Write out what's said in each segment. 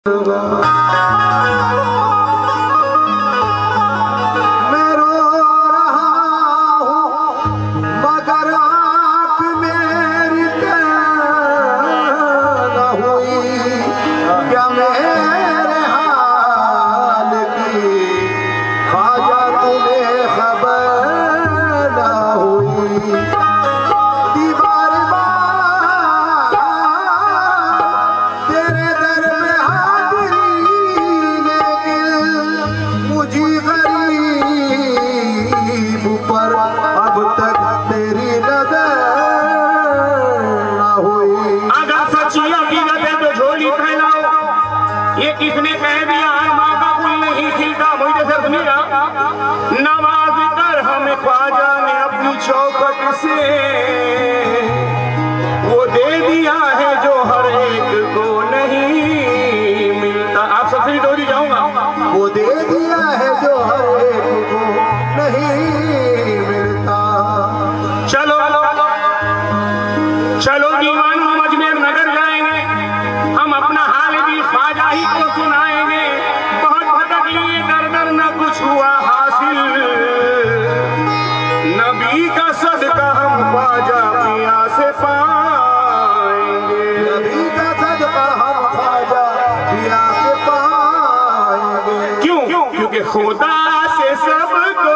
चौखट से वो दे दिया है जो हर एक को नहीं मिलता। आप सबसे भी दोहरी जाऊंगा। वो दे दिया है जो हर एक को नहीं मिलता। चलो चलो दीवानों, हम अजमेर नगर जाएंगे, हम अपना हाल भी ख्वाजा ही को सुनाएंगे। बहुत भटक लिए, दर दर न कुछ हुआ हासिल, नबी का सदका हम ख्वाजा पिया से पाएंगे। नबी का सदका हम ख्वाजा पिया से पाएंगे। क्यों? क्योंकि खुदा से सबको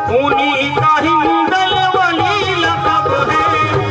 उन्हीं का हिंदल वली लक़ब है।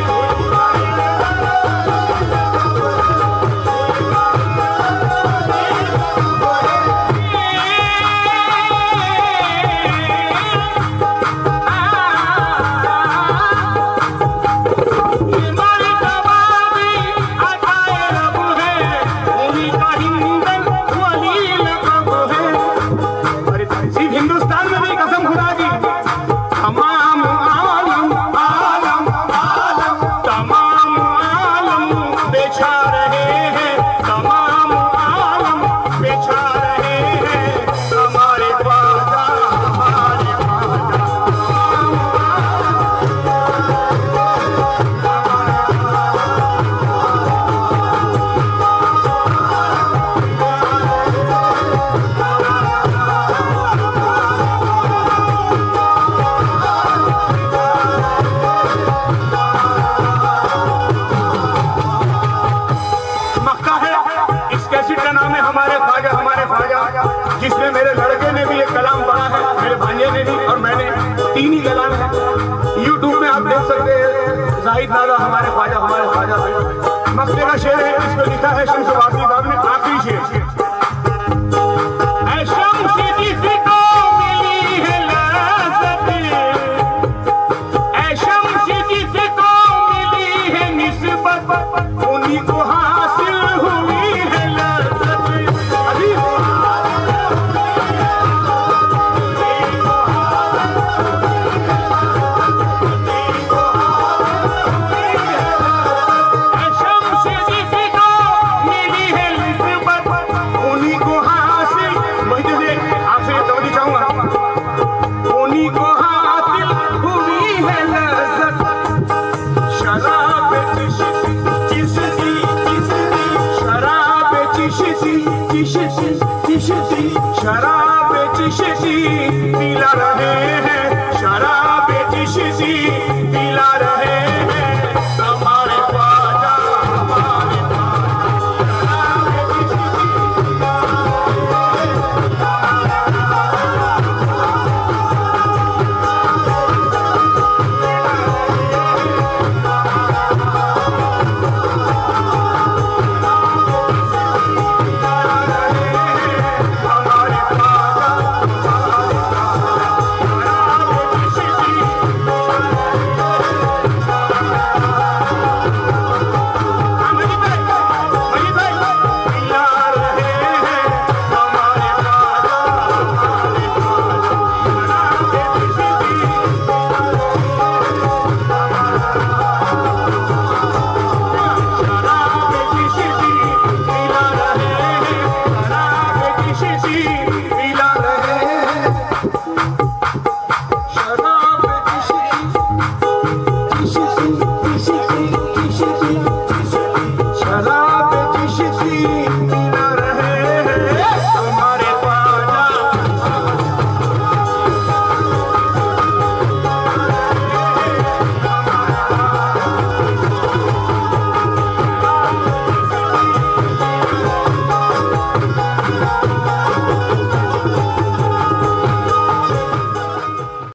हिंदुस्तान में भी कसम खुदा की, तमाम आलम आलम आलम तमाम आलम बेचा रहे हैं, तमाम आलम बेचा रहे हैं हमारे ख्वाजा, हमारे ख्वाजा। जिसमें मेरे लड़के ने भी एक कलाम पढ़ा है, मेरे भांजे ने भी, और मैंने, तीन ही कलाम है। YouTube में आप देख सकते हैं, जाहिद नागा हमारे ख्वाजा, हमारे ख्वाजा से मक्के का शेर है। इस पर लिखा है शम्स वासी साहब ने, आखिरी शेर। उन्हीं को हासिल हुई है शराब चिश्ती पिला रहे हैं, शराब चिश्ती पिला रहे हैं हमारे ख्वाजा, हमारे शराब चिश्ती